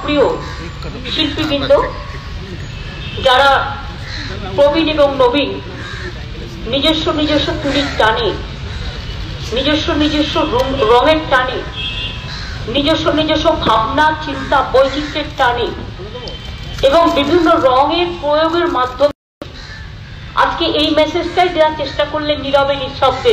প্রাণপ্রিয় শিল্পীবৃন্দ, যারা প্রবীণ এবং নবীন, নিজস্ব নিজস্ব তুলির টানে, নিজস্ব নিজস্ব রঙের টানে, নিজস্ব নিজস্ব ভাবনা চিন্তা বৈচিত্র্যের টানে এবং বিভিন্ন রঙের প্রয়োগের মাধ্যমে আজকে এই মেসেজটাই দেওয়ার চেষ্টা করলেন নীরবে নিঃশব্দে,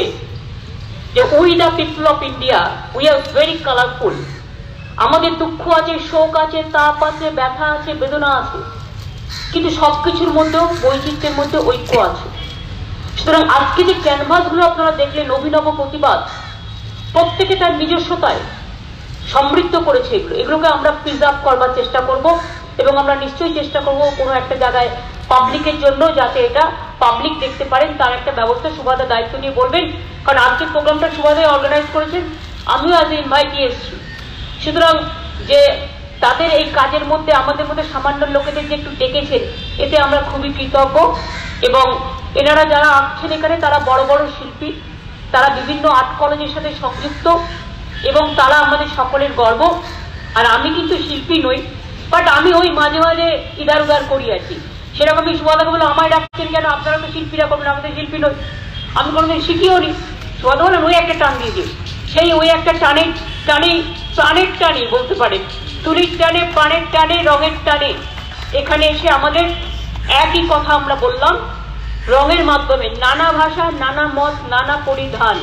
যে we the people of India, we are very colourful. আমাদের দুঃখ আছে, শোক আছে, তাপ আছে, ব্যথা আছে, বেদনা আছে, কিন্তু সবকিছুর মধ্যেও বৈচিত্র্যের মধ্যে ঐক্য আছে। সুতরাং আজকে যে ক্যানভাসগুলো আপনারা দেখলেন, অভিনব প্রতিবাদ, প্রত্যেকে তার নিজস্বতায় সমৃদ্ধ করেছে। এগুলোকে আমরা প্রিজার্ভ করবার চেষ্টা করব এবং আমরা নিশ্চয়ই চেষ্টা করব কোনো একটা জায়গায় পাবলিকের জন্য, যাতে এটা পাবলিক দেখতে পারেন, তার একটা ব্যবস্থা সুভাদা দায়িত্ব নিয়ে বলবেন। কারণ আজকের প্রোগ্রামটা সুভাদাই অর্গানাইজ করেছেন, আমিও আজ ইনভাইটই এসেছি। সুতরাং যে তাদের এই কাজের মধ্যে আমাদের মধ্যে সামান্য লোকেদের যে একটু ডেকেছেন, এতে আমরা খুবই কৃতজ্ঞ। এবং এনারা যারা আঁকছেন এখানে, তারা বড় বড় শিল্পী, তারা বিভিন্ন আর্ট কলেজের সাথে সংযুক্ত এবং তারা আমাদের সকলের গর্ব। আর আমি কিন্তু শিল্পী নই, বাট আমি ওই মাঝে মাঝে ইদার উদার করি আর কি। সেরকমই সুভাদাকে বলে আমায় ডাকছেন কেন, আপনারা তো শিল্পীরা করবেন, আমাদের শিল্পী নই, আমি কোনোদিন শিখিও নি। সুভাদা বলেন ওই একটা টান দিয়ে দিই, সেই ওই একটা টানে টানে প্রাণের টানে বলতে পারেন, তুলির টানে, প্রাণের টানে, রঙের টানে এখানে এসে আমাদের একই কথা আমরা বললাম। রঙের মাধ্যমে নানা ভাষা, নানা মত, নানা পরিধান,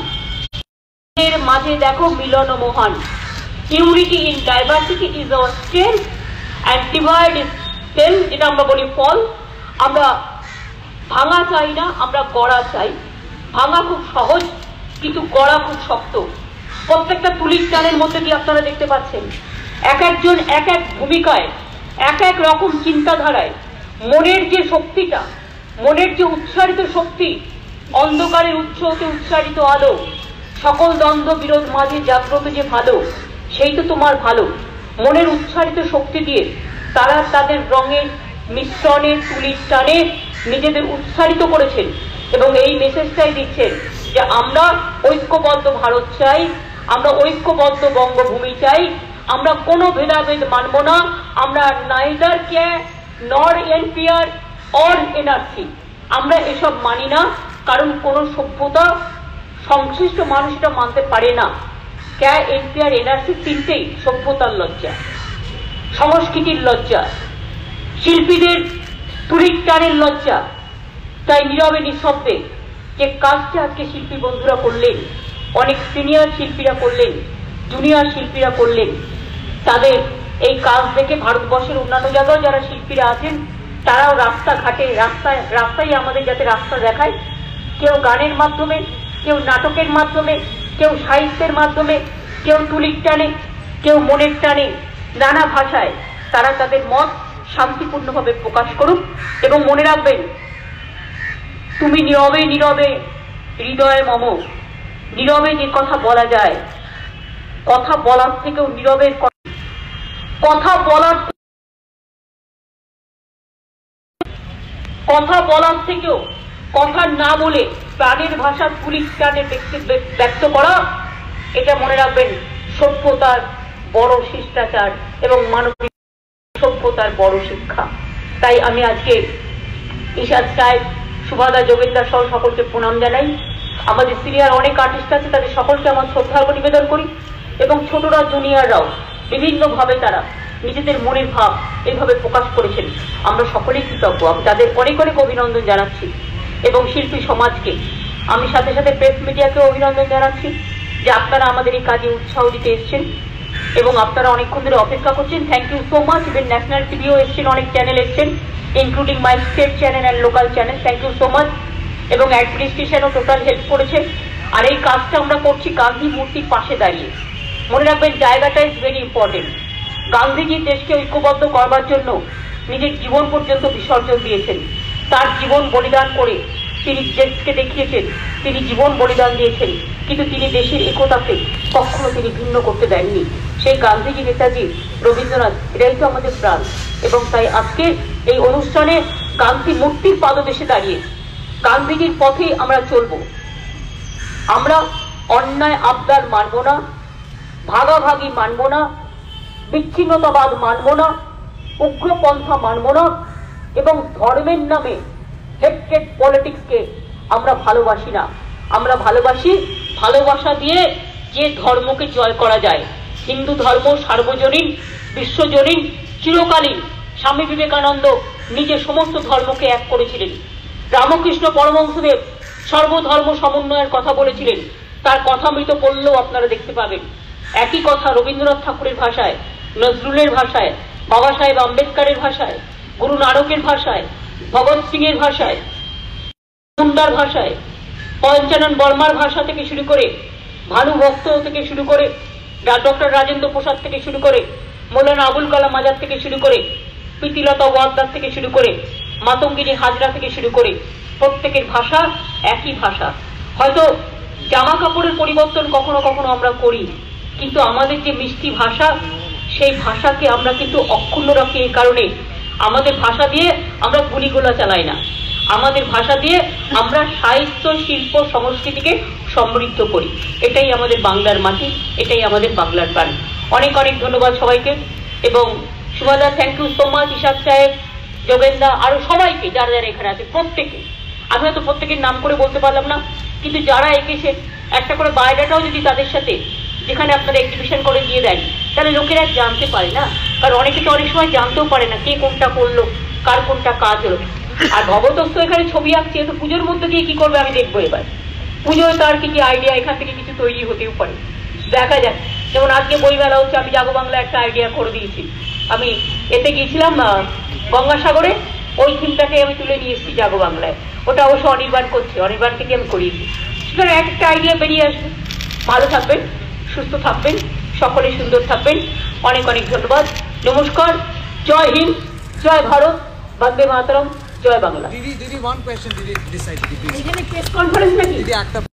এর মাঝে দেখো মিলন মহান। Unity in diversity is our strength and divide is strength, যেটা আমরা বলি ফল। আমরা ভাঙা চাই না, আমরা গড়া চাই। ভাঙা খুব সহজ, কিন্তু গড়া খুব শক্ত। প্রত্যেকটা তুলির টানের মধ্যে দিয়ে আপনারা দেখতে পাচ্ছেন এক একজন এক এক ভূমিকায়, এক এক রকম চিন্তাধারায় মনের যে শক্তিটা, মনের যে উচ্চারিত শক্তি, অন্ধকারের উৎস হতে উচ্চারিত আলো, সকল দ্বন্দ্ব বিরোধ মাঝে জাগ্রত যে ভালো, সেই তো তোমার ভালো। মনের উচ্চারিত শক্তি দিয়ে তারা তাদের রঙের মিশ্রণে, তুলির টানে নিজেদের উচ্চারিত করেছেন এবং এই মেসেজটাই দিচ্ছেন যে আমরা ঐক্যবদ্ধ ভারত চাই, আমরা ঐক্যবদ্ধ বঙ্গভূমি চাই, আমরা কোনো ভেদাভেদ মানব না, আমরা নাইদার কে নর এনপিআর অর এনআরসি, আমরা এসব মানি না। কারণ কোন সভ্যতা সংশ্লিষ্ট মানুষ এটা মানতে পারে না। কে এনপিআর এনআরসি তিনটেই সভ্যতার লজ্জা, সংস্কৃতির লজ্জা, শিল্পীদের তুলির টানের লজ্জা। তাই নীরবে নিঃশব্দে যে কাজটা আজকে শিল্পী বন্ধুরা করলেন, অনেক সিনিয়র শিল্পীরা করলেন, জুনিয়র শিল্পীরা করলেন, তাদের এই কাজ দেখে ভারতবর্ষের অন্যান্য জায়গায় যারা শিল্পীরা আছেন তারাও রাস্তাঘাটে, রাস্তায় আমাদের যাতে রাস্তা দেখায়, কেউ গানের মাধ্যমে, কেউ নাটকের মাধ্যমে, কেউ সাহিত্যের মাধ্যমে, কেউ তুলির টানে, কেউ মনের টানে, নানা ভাষায় তারা তাদের মত শান্তিপূর্ণভাবে প্রকাশ করুক। এবং মনে রাখবেন, তুমি নীরবে নীরবে হৃদয় মম, নীরবে যে কথা বলা যায়, কথা বলার থেকেও নীরবের কথা বলার থেকেও কথা না বলে প্রাণের ভাষা তুলির টানে ব্যক্ত করা, এটা মনে রাখবেন সভ্যতার বড় শিষ্টাচার এবং মানবিক সভ্যতার বড় শিক্ষা। তাই আমি আজকে ইশাদ সাহেব, সুভাদা, যোগেন্দা সহ সকলকে প্রণাম জানাই। আমাদের সিনিয়র অনেক আর্টিস্ট আছে, তাদের সকলকে আমার শ্রদ্ধা নিবেদন করি এবং ছোটরা জুনিয়ররাও বিভিন্নভাবে তারা নিজেদের মনের ভাব এইভাবে প্রকাশ করেছেন। আমরা সকলেই কৃতজ্ঞ, তাদের অনেক অনেক অভিনন্দন জানাচ্ছি এবং শিল্পী সমাজকে, আমি সাথে সাথে প্রেস মিডিয়াকে অভিনন্দন জানাচ্ছি যে আপনারা আমাদের এই কাজে উৎসাহ দিতে এসছেন এবং আপনারা অনেকক্ষণ ধরে অপেক্ষা করছেন। Thank you so much. Even national টিভিও এসছেন, অনেক চ্যানেল এসছেন, including my state channel and local channel. Thank you so much. এবং অ্যাডমিনিস্ট্রেশনও টোটাল হেল্প করেছে। আর এই কাজটা আমরা করছি গান্ধী মূর্তির পাশে দাঁড়িয়ে। মনে রাখবেন, জায়গাটা ইজ ভেরি ইম্পর্টেন্ট। গান্ধীজি দেশকে ঐক্যবদ্ধ করবার জন্য নিজের জীবন পর্যন্ত বিসর্জন দিয়েছেন। তার জীবন বলিদান করে তিনি দেশকে দেখিয়েছেন, তিনি জীবন বলিদান দিয়েছেন, কিন্তু তিনি দেশের একতাকে কখনো তিনি ভিন্ন করতে দেননি। সেই গান্ধীজি, নেতাজি, রবীন্দ্রনাথ, এটাই তো আমাদের প্রাণ। এবং তাই আজকে এই অনুষ্ঠানে গান্ধী মূর্তির পাদদেশে দাঁড়িয়ে গান্ধীজির পথেই আমরা চলব। আমরা অন্যায় আবদার মানব না, ভাগাভাগি মানব না, বিচ্ছিন্নতাবাদ মানব না, উগ্রপন্থা মানব না, এবং ধর্মের নামে হেট্রেড পলিটিক্সকে আমরা ভালোবাসি না। আমরা ভালোবাসি ভালোবাসা দিয়ে যে ধর্মকে জয় করা যায়। হিন্দু ধর্ম সার্বজনীন, বিশ্বজনীন, চিরকালীন। স্বামী বিবেকানন্দ নিজে সমস্ত ধর্মকে এক করেছিলেন। রামকৃষ্ণ পরমহংসদেব সর্বধর্ম সমন্বয়ের কথা বলেছিলেন। তার কথামৃত পড়লেও আপনারা দেখতে পাবেন। একই কথা রবীন্দ্রনাথ ঠাকুরের ভাষায়, নজরুলের ভাষায়, বাবা সাহেব আম্বেদকরের ভাষায়, গুরু নানকের ভাষায়, ভগৎ সিং এর ভাষায়, মুন্ডার ভাষায়, পঞ্চানন বর্মার ভাষা থেকে শুরু করে, ভানু ভক্ত থেকে শুরু করে, ডক্টর রাজেন্দ্র প্রসাদ থেকে শুরু করে, মৌলানা আবুল কালাম আজাদ থেকে শুরু করে, প্রীতিলতা ওয়াদ্দার থেকে শুরু করে, মাতঙ্গিনী হাজরা থেকে শুরু করে, প্রত্যেকের ভাষা একই ভাষা। হয়তো জামা কাপড়ের পরিবর্তন কখনো কখনো আমরা করি, কিন্তু আমাদের যে মিষ্টি ভাষা, সেই ভাষাকে আমরা কিন্তু অক্ষুণ্ণ রাখি। এই কারণে আমাদের ভাষা দিয়ে আমরা গুলিগোলা চালাই না, আমাদের ভাষা দিয়ে আমরা সাহিত্য, শিল্প, সংস্কৃতিকে সমৃদ্ধ করি। এটাই আমাদের বাংলার মাটি, এটাই আমাদের বাংলার প্রাণ। অনেক অনেক ধন্যবাদ সবাইকে। এবং সুমাদা, thank you so much, Ishaq সাহেব, যোগেন্দা, আরো সবাইকে যারা যারা এখানে আছে, প্রত্যেকে। আমি হয়তো প্রত্যেকের নাম করে বলতে পারলাম না, কিন্তু যারা এঁকেছে একটা করে বায়োডাটাও যদি তাদের সাথে, যেখানে আপনারা এক্সিবিশন করে দিয়ে দেন, তাহলে লোকেরা জানতে পারে না। কারণ অনেকে তো অনেক সময় জানতেও পারে না কে কোনটা করলো, কার কোনটা কাজ হলো। আর ভগতস্থ এখানে ছবি আঁকছে, তো পুজোর মধ্যে দিয়ে কি করবে আমি দেখবো। এবার পুজোয় তার কি কি আইডিয়া, এখান থেকে কিছু তৈরি হতেও পারে, দেখা যাক। যেমন আজকে বইমেলা হচ্ছে, আমি জাগো বাংলা একটা আইডিয়া করে দিয়েছি। আমি এতে গিয়েছিলাম গঙ্গাসাগরে, ওই থিমটাকে আমি তুলে নিয়ে এসেছি জাগো বাংলায়। ওটা অবশ্য অনির্বাণ করছে, অনির্বাণ থেকে আমি করিয়েছি। সুতরাং একটা আইডিয়া বেরিয়ে আসবে। ভালো থাকবেন, সুস্থ থাকবেন, সকলে সুন্দর থাকবেন। অনেক অনেক ধন্যবাদ। নমস্কার। জয় হিন্দ, জয় ভারত, বন্দে মাতরম, জয় বাংলা। দিদি, one question, দিদি, this side, please. এখানে প্রেস কনফারেন্স নাকি? দিদি একটা